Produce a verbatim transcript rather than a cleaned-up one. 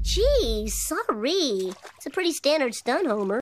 Gee, sorry. It's a pretty standard stunt, Homer.